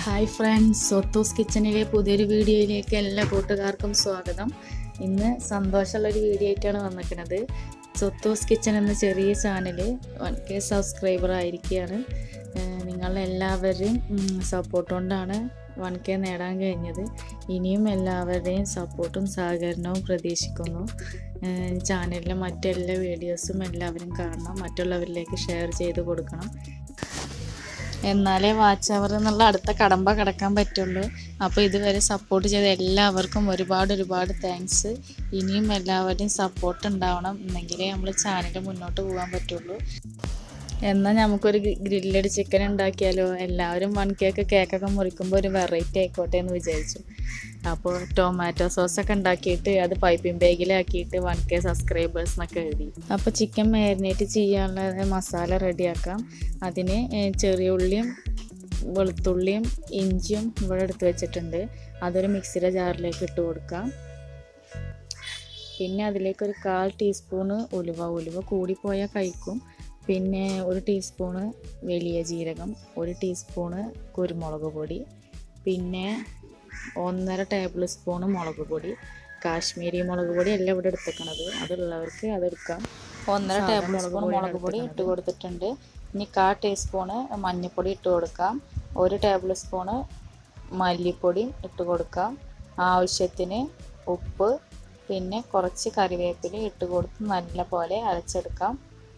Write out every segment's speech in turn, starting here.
Hi friends, Sothus Kitchen-ile പുതിയൊരു വീഡിയോയിലേക്ക് എല്ലാ കൂട്ടുകാർക്കും സ്വാഗതം. ഇന്ന് സന്തോഷമുള്ള ഒരു വീഡിയോ ആയിട്ടാണ് വന്നിരിക്കുന്നത്. സോത്തൂസ് കിച്ചൻ എന്ന ചെറിയ ചാനൽ 1K സബ്സ്ക്രൈബർ ആയിരിക്കുകയാണ്. നിങ്ങളെല്ലാവരും സപ്പോർട്ട് കൊണ്ടാണ് 1K നേടാൻ കഴിഞ്ഞത്. ഇനിയും എല്ലാവരുടെയും സപ്പോർട്ടും സഹകരണവും പ്രതീക്ഷിക്കുന്നു. ചാനലിലെ മറ്റെല്ലാ വീഡിയോസും എല്ലാവരും കാണണം, മറ്റുള്ളവരിലേക്ക് ഷെയർ ചെയ്ത് കൊടുക്കണം. എന്നാലേ വാച്ച് അവർ എന്നുള്ള അടുത്ത കടമ്പ കടക്കാൻ പറ്റുള്ളൂ. അപ്പോൾ ഇതുവരെ സപ്പോർട്ട് ചെയ്ത എല്ലാവർക്കും ഒരുപാട് താങ്ക്സ്. ഇനിയും എല്ലാവരുടെയും സപ്പോർട്ട് ഉണ്ടാവണം, എന്നെങ്കിലേ നമ്മൾ ചാനൽ മുന്നോട്ട് പോകാൻ പറ്റുള്ളൂ. എന്നാൽ നമുക്കൊരു ഗ്രില്ലഡ് ചിക്കൻ ഉണ്ടാക്കിയാലോ? എല്ലാവരും 1K കേക്കൊക്കെ മുറിക്കുമ്പോൾ ഒരു വെറൈറ്റി ആയിക്കോട്ടെ എന്ന് വിചാരിച്ചു. അപ്പോൾ ടൊമാറ്റോ സോസൊക്കെ ഉണ്ടാക്കിയിട്ട് അത് പൈപ്പിംഗ് ബാഗിലാക്കിയിട്ട് 1K സബ്സ്ക്രൈബേഴ്സ് എന്നൊക്കെ എഴുതി. അപ്പോൾ ചിക്കൻ മാരിനേറ്റ് ചെയ്യാനുള്ള മസാല റെഡിയാക്കാം. അതിന് ചെറിയ ഉള്ളിയും വെളുത്തുള്ളിയും ഇഞ്ചിയും ഇവിടെ എടുത്ത് വെച്ചിട്ടുണ്ട്. അതൊരു മിക്സിയുടെ ജാറിലേക്ക് ഇട്ട് കൊടുക്കാം. പിന്നെ അതിലേക്ക് ഒരു 1/4 ടീസ്പൂണ് ഉലുവ കൂടിപ്പോയാൽ കഴിക്കും. പിന്നെ 1 ടീസ്പൂണ് വലിയ ജീരകം, 1 ടീസ്പൂണ് കുരുമുളക് പൊടി, പിന്നെ 1.5 ടേബിൾ സ്പൂണ് മുളക് പൊടി. കാശ്മീരി മുളക് പൊടി അല്ല ഇവിടെ എടുത്തേക്കണത്, അതുള്ളവർക്ക് അതെടുക്കാം. 1.5 ടേബിൾ സ്പൂൺ മുളക് പൊടി ഇട്ട് കൊടുത്തിട്ടുണ്ട്. ഇനി 1/4 ടീസ്പൂണ് മഞ്ഞൾപ്പൊടി ഇട്ട് കൊടുക്കാം. 1 ടേബിൾ സ്പൂണ് മല്ലിപ്പൊടി ഇട്ട് കൊടുക്കാം. ആവശ്യത്തിന് ഉപ്പ്, പിന്നെ കുറച്ച് കറിവേപ്പില ഇട്ട് കൊടുത്ത് നല്ല പോലെ അരച്ചെടുക്കാം.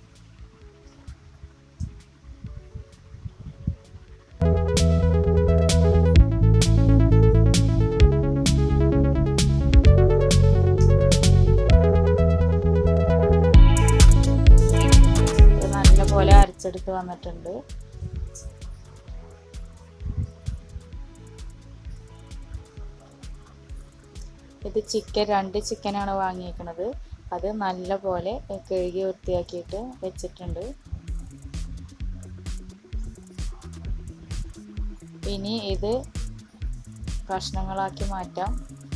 അരച്ചെടുത്ത് വന്നിട്ടുണ്ട്. ഇത് ചിക്കൻ 2 ചിക്കനാണ് വാങ്ങിയേക്കുന്നത്. അത് നല്ല പോലെ കഴുകി വൃത്തിയാക്കിയിട്ട് വെച്ചിട്ടുണ്ട്. ഇനി ഇത് കഷ്ണങ്ങളാക്കി മാറ്റാം.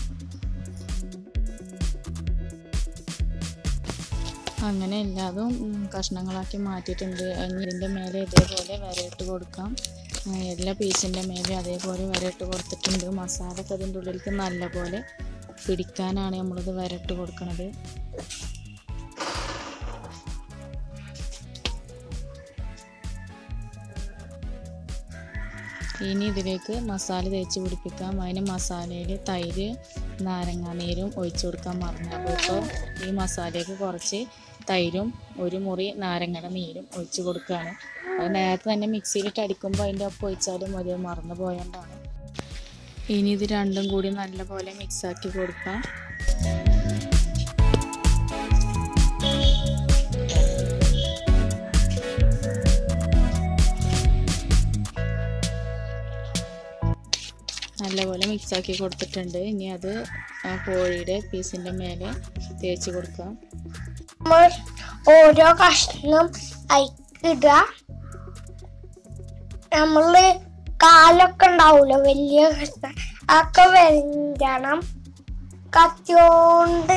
അങ്ങനെ എല്ലാതും കഷ്ണങ്ങളാക്കി മാറ്റിയിട്ടുണ്ട്. ഇതിൻ്റെ മേലെ ഇതേപോലെ വരയിട്ട് കൊടുക്കാം. എല്ലാ പീസിൻ്റെ മേലെ അതേപോലെ വരയിട്ട് കൊടുത്തിട്ടുണ്ട്. മസാലയൊക്കെ അതിൻ്റെ ഉള്ളിലേക്ക് നല്ല പോലെ പിടിക്കാനാണ് നമ്മളിത് വരട്ട് കൊടുക്കുന്നത്. ഇനി ഇതിലേക്ക് മസാല തേച്ച് പിടിപ്പിക്കാം. അതിന് മസാലയിൽ തൈര്, നാരങ്ങാനീരും ഒഴിച്ചു കൊടുക്കാൻ മറന്നു. അപ്പോൾ ഈ മസാലയ്ക്ക് കുറച്ച് തൈരും 1 മുറി നാരങ്ങയുടെ നീരും ഒഴിച്ച് കൊടുക്കുകയാണ്. അത് നേരത്തെ തന്നെ മിക്സിയിലിട്ട് അടിക്കുമ്പോൾ അതിൻ്റെ ഒപ്പം ഒഴിച്ചാലും മതി, മറന്നു പോയോണ്ടാണ്. ഇനി ഇത് രണ്ടും കൂടി നല്ലപോലെ മിക്സാക്കി കൊടുക്കാം. നല്ലപോലെ മിക്സാക്കി കൊടുത്തിട്ടുണ്ട്. ഇനി അത് ആ കോഴിയുടെ പീസിൻ്റെ മേലെ തേച്ച് കൊടുക്കാം. ഓരോ കഷ്ണം ഇടുക. നമ്മള് കാലൊക്കെ ഉണ്ടാവൂലോ വലിയ കഷ്ണം, അതൊക്കെ വരണം. കത്തിയോണ്ട്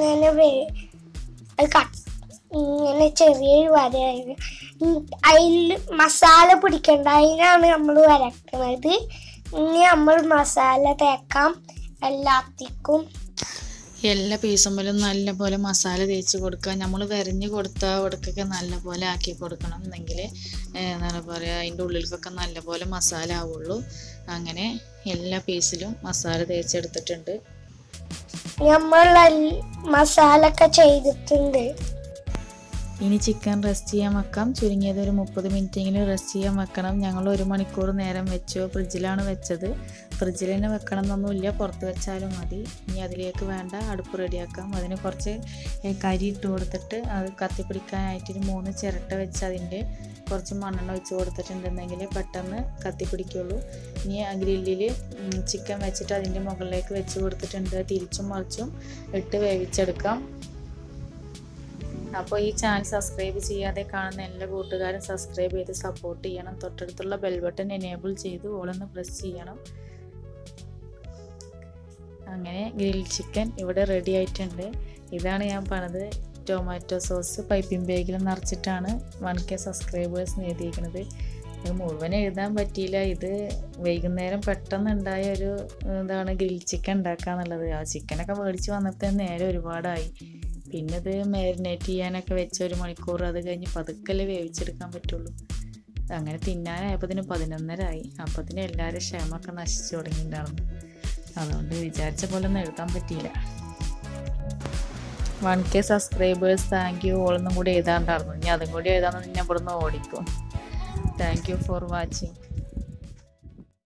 ഇങ്ങനെ ചെറിയൊരു വരയായത് അതിൽ മസാല പിടിക്കണ്ട, അതിനാണ് നമ്മൾ വരക്കുന്നത്. ഇനി നമ്മൾ മസാല തേക്കാം എല്ലാത്തിക്കും. എല്ലാ പീസുമ്പിലും നല്ല പോലെ മസാല തേച്ച് കൊടുക്കുക. നമ്മൾ വരഞ്ഞ് കൊടുത്ത അവിടേക്കൊക്കെ നല്ല പോലെ ആക്കി കൊടുക്കണം, എന്നെങ്കിൽ എന്താണ് പറയുക, അതിൻ്റെ ഉള്ളിലേക്കൊക്കെ നല്ല പോലെ മസാല ആവുള്ളൂ. അങ്ങനെ എല്ലാ പീസിലും മസാല തേച്ചെടുത്തിട്ടുണ്ട്. നമ്മൾ മസാല ഒക്കെ ചെയ്തിട്ടുണ്ട്. ഇനി ചിക്കൻ റെസ്റ്റ് ചെയ്യാൻ വെക്കാം. ചുരുങ്ങിയത് ഒരു 30 മിനിറ്റെങ്കിലും റെസ്റ്റ് ചെയ്യാൻ വെക്കണം. ഞങ്ങൾ 1 മണിക്കൂർ നേരം വെച്ചു. ഫ്രിഡ്ജിലാണ് വെച്ചത്. ഫ്രിഡ്ജിൽ തന്നെ വെക്കണം എന്നൊന്നുമില്ല, പുറത്ത് വെച്ചാലും മതി. ഇനി അതിലേക്ക് വേണ്ട അടുപ്പ് റെഡിയാക്കാം. അതിന് കുറച്ച് കരി ഇട്ട് കൊടുത്തിട്ട് അത് കത്തിപ്പിടിക്കാനായിട്ട് 3 ചിരട്ട വെച്ച് അതിൻ്റെ കുറച്ച് മണ്ണെണ്ണ ഒഴിച്ച് കൊടുത്തിട്ടുണ്ടെങ്കിൽ പെട്ടെന്ന് കത്തിപ്പിടിക്കുള്ളൂ. ഇനി ആ ഗ്രില്ലിൽ ചിക്കൻ വെച്ചിട്ട് അതിൻ്റെ മുകളിലേക്ക് വെച്ച് കൊടുത്തിട്ടുണ്ട്. തിരിച്ചും മറിച്ചും ഇട്ട് വേവിച്ചെടുക്കാം. അപ്പോൾ ഈ ചാനൽ സബ്സ്ക്രൈബ് ചെയ്യാതെ കാണുന്ന എല്ലാ കൂട്ടുകാരും സബ്സ്ക്രൈബ് ചെയ്ത് സപ്പോർട്ട് ചെയ്യണം. തൊട്ടടുത്തുള്ള ബെൽ ബട്ടൺ എനേബിൾ ചെയ്ത് ഓളൊന്ന് പ്രസ് ചെയ്യണം. അങ്ങനെ ഗ്രിൽ ചിക്കൻ ഇവിടെ റെഡി ആയിട്ടുണ്ട്. ഇതാണ് ഞാൻ പറഞ്ഞത്. ടൊമാറ്റോ സോസ് പൈപ്പിംഗ് ബാഗിൽ നിറച്ചിട്ടാണ് 1K സബ്സ്ക്രൈബേഴ്സ് നേടിയിരിക്കുന്നത്. ഇത് മുഴുവൻ എഴുതാൻ പറ്റിയില്ല. ഇത് വൈകുന്നേരം പെട്ടെന്ന് ഉണ്ടായ ഒരു ഇതാണ് ഗ്രിൽ ചിക്കൻ ഉണ്ടാക്കാന്നുള്ളത്. ആ ചിക്കനൊക്കെ മേടിച്ച് വന്നപ്പോൾ നേരെ ഒരുപാടായി. പിന്നെ ഇത് മാരിനേറ്റ് ചെയ്യാനൊക്കെ വെച്ച 1 മണിക്കൂർ, അത് കഴിഞ്ഞ് പതുക്കല്ലേ വേവിച്ചെടുക്കാൻ പറ്റുള്ളൂ. അങ്ങനെ തിന്നാനായപ്പോൾ 11:30 ആയി. അപ്പത്തിന് എല്ലാവരും ക്ഷമൊക്കെ നശിച്ചു തുടങ്ങിയിട്ടുണ്ടായിരുന്നു. അതുകൊണ്ട് വിചാരിച്ച പോലെ ഒന്നും എഴുതാൻ പറ്റിയില്ല. 1K സബ്സ്ക്രൈബേഴ്സ് താങ്ക്യൂ ഓളൊന്നും കൂടി എഴുതാണ്ടായിരുന്നു. ഇനി അതും കൂടി എഴുതാമെന്ന് ഞാൻ ഇവിടുന്ന് ഓടിക്കും. Thank you for watching.